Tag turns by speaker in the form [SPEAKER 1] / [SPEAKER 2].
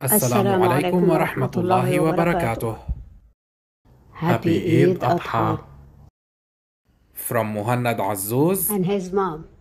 [SPEAKER 1] السلام عليكم ورحمة الله وبركاته.
[SPEAKER 2] Happy Eid Adha.
[SPEAKER 1] From Muhannad Azzouz
[SPEAKER 2] And his mom.